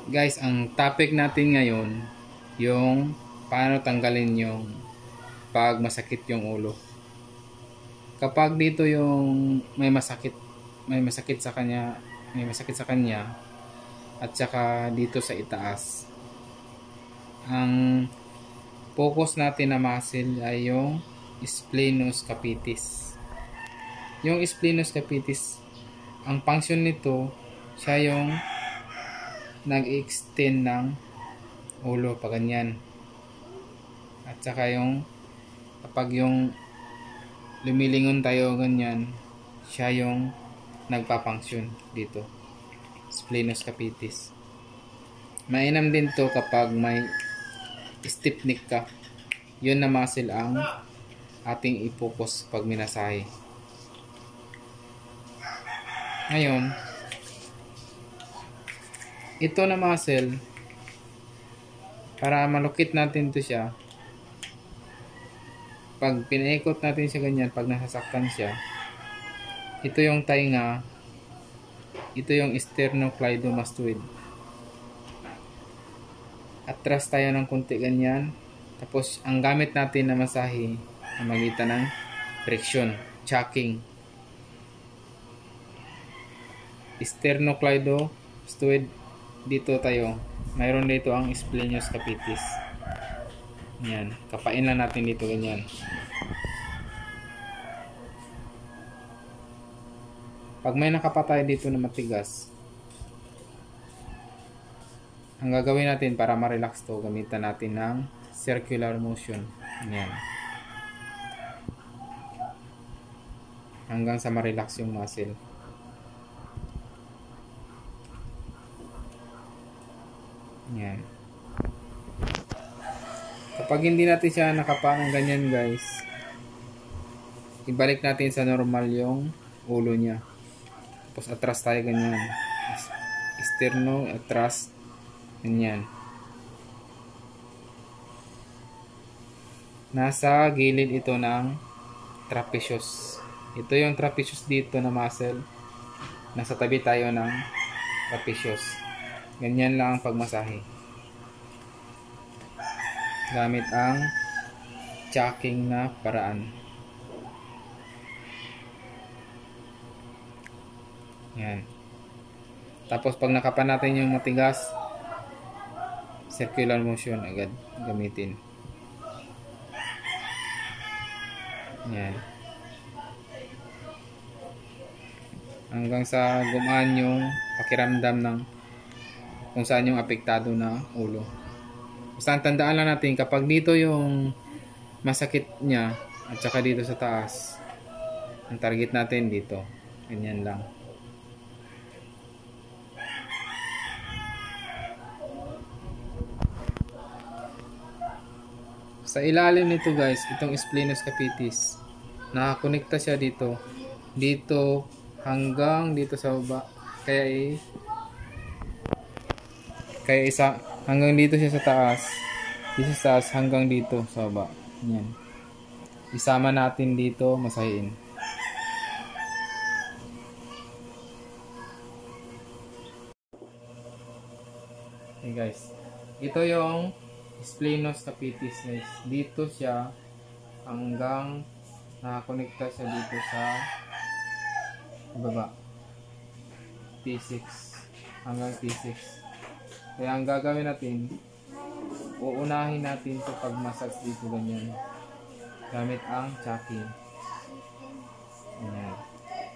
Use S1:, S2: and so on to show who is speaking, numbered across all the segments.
S1: Guys, ang topic natin ngayon, yung paano tanggalin yung pag masakit yung ulo. Kapag dito yung may masakit sa kanya, may masakit sa kanya at saka dito sa itaas. Ang focus natin na muscle ay yung splenius capitis. Yung splenius capitis, ang function nito, siya yung nag-extend ng ulo pa ganyan. At saka yung kapag yung lumilingon tayo ganyan, siya yung nagpa-function dito. Splenius capitis. Mainam din to kapag may stiff neck ka. Yun na muscle ang ating i-focus pag minasahe. Ngayon, ito na muscle, para malukit natin to siya, pag pinaikot natin siya ganyan, pag nasasaktan siya, ito yung tainga, ito yung sternocleidomastoid. Atras tayo ng konti ganyan, tapos ang gamit natin na masahe ang magitan ng friction, chucking. Sternocleidomastoid, dito tayo, mayroon dito ang splenius capitis. Yan, kapain lang natin dito ganyan. Pag may nakapatay dito na matigas, ang gagawin natin para ma-relax to, gamitan natin ng circular motion. Yan. Hanggang sa ma-relax yung muscle. Yan. Kapag hindi natin siya nakapaang ganyan guys, ibalik natin sa normal yung ulo niya. Tapos atras tayo ganyan. Sterno, atras. Ganyan. Nasa gilid ito ng trapezius. Ito yung trapezius dito na muscle. Nasa tabi tayo ng trapezius. Ganyan lang ang pagmasahe. Gamit ang chucking na paraan. Yan. Tapos pag nakapan natin yung matigas, circular motion agad gamitin. Yan. Hanggang sa gumaan yung pakiramdam ng kung saan yung apektado na ulo. Basta tandaan lang natin, kapag dito yung masakit niya at saka dito sa taas, ang target natin dito. Ganyan lang. Sa ilalim nito guys, itong splenius capitis, nakakonekta siya dito. Dito hanggang dito sa baba. Kaya isa hanggang dito siya sa taas. Dito sa taas hanggang dito sa baba. Yan. Isama natin dito, masahin. Okay guys. Ito yung splenius capitis guys. Dito siya hanggang nakakonekta siya dito sa baba. T6 hanggang T6. Kaya ang gagawin natin, uunahin natin ito pag massage dito ganyan. Gamit ang chucking. Ayan.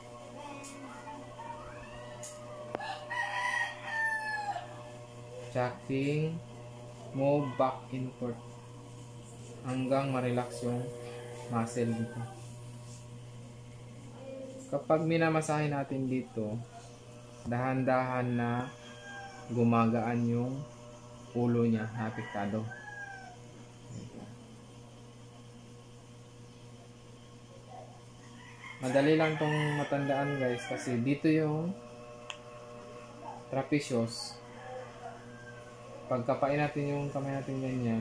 S1: Chucking, move back and forth hanggang ma-relax yung muscle dito. Kapag minamasahe natin dito, dahan-dahan na gumagaan yung ulo niya na apektado. Madali lang tong matandaan guys, kasi dito yung trapezius. Pagkapain natin yung kamay natin ganyan,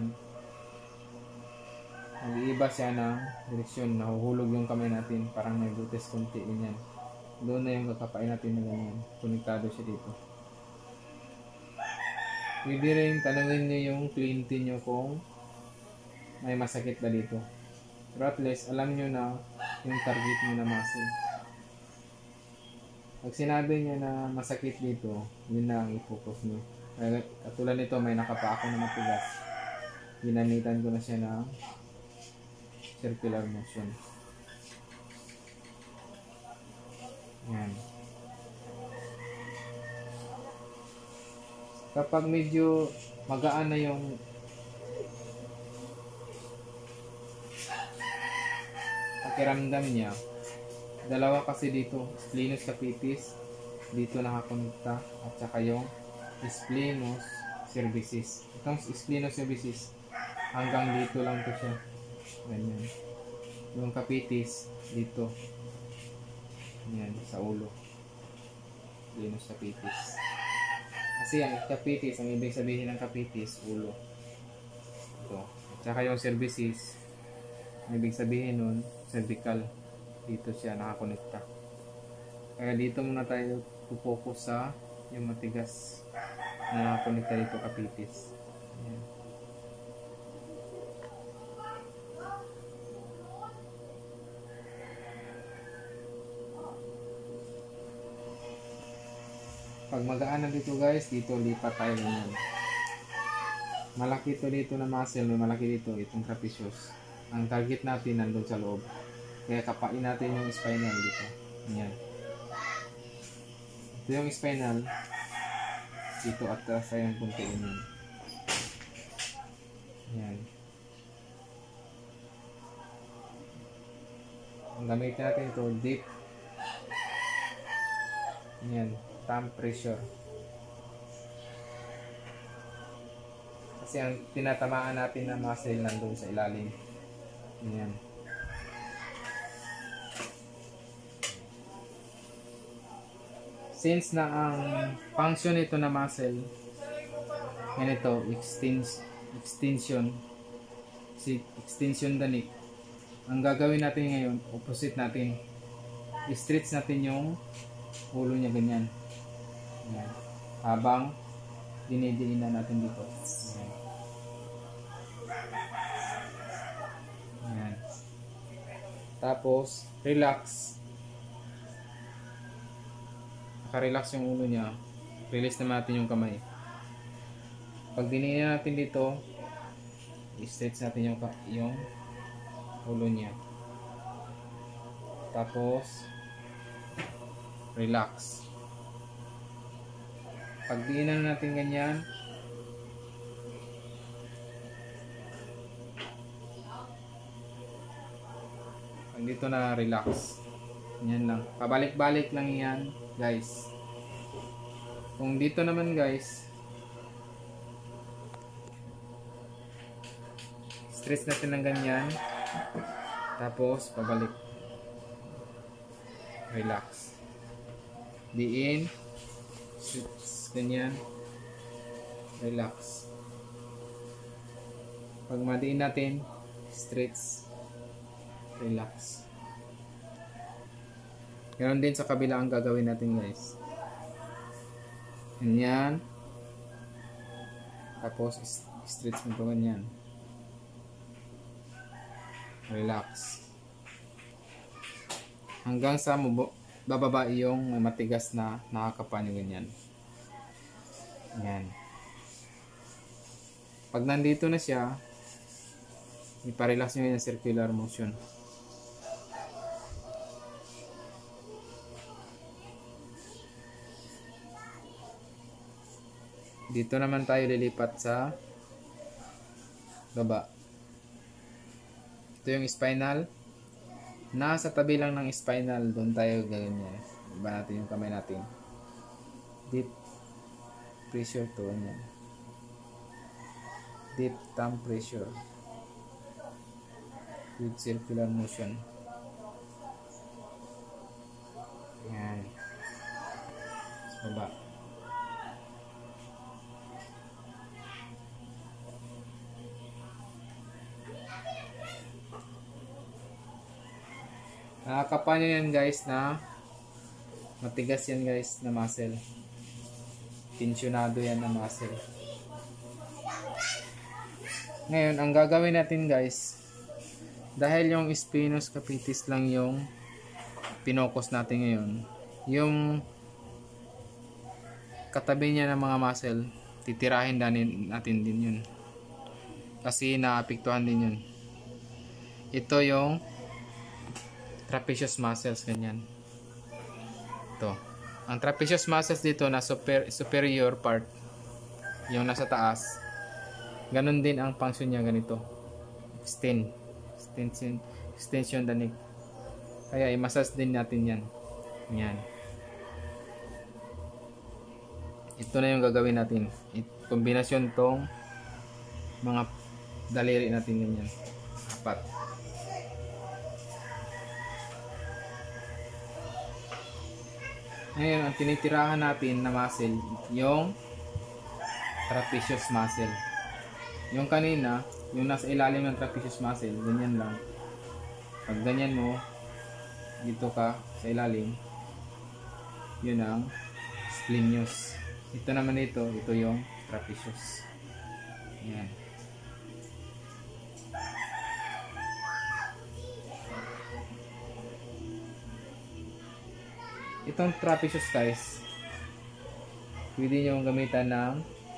S1: nag-iiba siya ng direksyon, nahuhulog yung kamay natin, parang may butas kunti ganyan. Doon na yung kakapain natin na ganyan, konektado siya dito. Pwede rin tanungin nyo yung kliyente nyo kung may masakit ba dito. Pero at least, alam nyo na yung target nyo na muscle. Pag sinabi niya na masakit dito, yun na ang i-focus nyo. Katulad nito, may nakapa ako na matigas. Ginamitan ko na siya ng circular motion. Yan. Kapag medyo magaan na yung pakiramdam niya, dalawa kasi dito, splenius capitis, dito nakakonekta, at saka yung splenius cervicis. Itong splenius cervicis, hanggang dito lang to siya. Ganyan. Yung capitis, dito. Yan, sa ulo. Splenius capitis. Kasi ang capitis, ang ibig sabihin ng capitis, ulo. Ito. At saka yung cervicis, ang ibig sabihin nun, cervical. Dito siya nakakonekta. Kaya dito muna tayo focus sa yung matigas na nakakonekta dito capitis. Ayan. Pag magaan na dito guys, dito lipat tayo ganyan. Malaki to dito na muscle, may malaki dito, itong trapezius. Ang target natin nandun sa loob. Kaya kapain natin yung spinal dito. Ayan. Ito yung spinal. Dito at sa yung puntiin yun. Ayan. Ang gamitin natin ito, deep. Ayan. Thumb pressure. Kasi ang tinatamaan natin na muscle nandun sa ilalim. Ayan. Since na ang function nito na muscle, ganito, extension danik. Ang gagawin natin ngayon, opposite natin. I-stretch natin yung ulo niya ganyan. Ayan. Habang dinidiinan natin dito. Ayan. Ayan. Tapos, relax. Naka-relax yung ulo niya. Release naman natin yung kamay. Pag diniinan natin dito, i-stretch natin yung ulo niya. Tapos, relax. Pag diinan natin ganyan, dito na relax. Yan lang. Pabalik-balik lang yan, guys. Kung dito naman, guys, stretch natin ng ganyan. Tapos, pabalik. Relax. Diin. Ganyan. Relax. Pag madiin natin, stretch. Relax. Ganon din sa kabila ang gagawin natin, guys. Ganyan. Tapos, stretch mo ito ganyan. Relax. Hanggang sa bababa yung matigas na nakakapan yung ganyan. Yan. Pag nandito na siya, iparelax nyo yung circular motion. Dito naman tayo lilipat sa baba. Ito yung spinal. Nasa tabi lang ng spinal, doon tayo ganyan. Iba natin yung kamay natin. Deep pressure to. Yan. Deep thumb pressure. With circular motion. Yan. Sa baba. Nakakapa nyo yan, guys, na matigas yan, guys, na muscle. Tensionado yan na muscle. Ngayon, ang gagawin natin guys, dahil yung spinous capitis lang yung pinokus natin ngayon, yung katabi niya ng mga muscle, titirahin natin din yun. Kasi naapektuhan din yun. Ito yung trapezius muscles, ganyan. Ito. Ang trapezius muscles dito na superior part, yung nasa taas, ganun din ang function niya, ganito. Extension danig. Kaya i-massage din natin yan. Yan. Ito na yung gagawin natin. Kombinasyon tong mga daliri natin ganyan. Apat. Ngayon, ang tinitirahan natin na muscle, yung trapezius muscle. Yung kanina, yung nasa ilalim ng trapezius muscle, ganyan lang. Pag ganyan mo, dito ka sa ilalim, yun ang splenius. Ito naman ito yung trapezius. Yan. Itong trapezius guys, pwede nyo gamitan ng,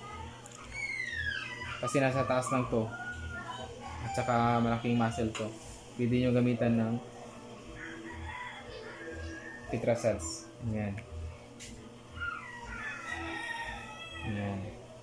S1: kasi nasa taas lang to at saka malaking muscle to, pwede nyo gamitan ng tetracells. Yan. Yan.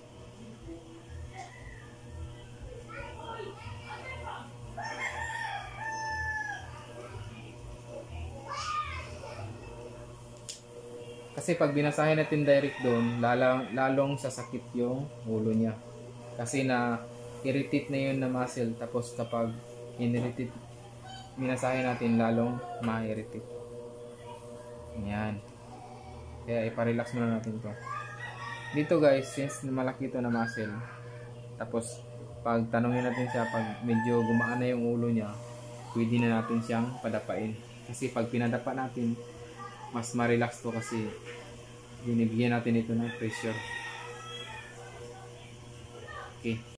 S1: Kasi pag binasahin natin direct doon, lalong sasakit yung ulo niya. Kasi na irritate na yun na muscle, tapos kapag in-irritate, binasahin natin, lalong ma-irritate. Yan. Kaya iparelax muna natin to. Dito guys, since malaki ito na muscle, tapos pag tanongin natin siya, pag medyo gumaan na yung ulo niya, pwede na natin siyang padapain. Kasi pag pinadapa natin, mas ma-relax to kasi binibigyan natin ito ng pressure. Okay.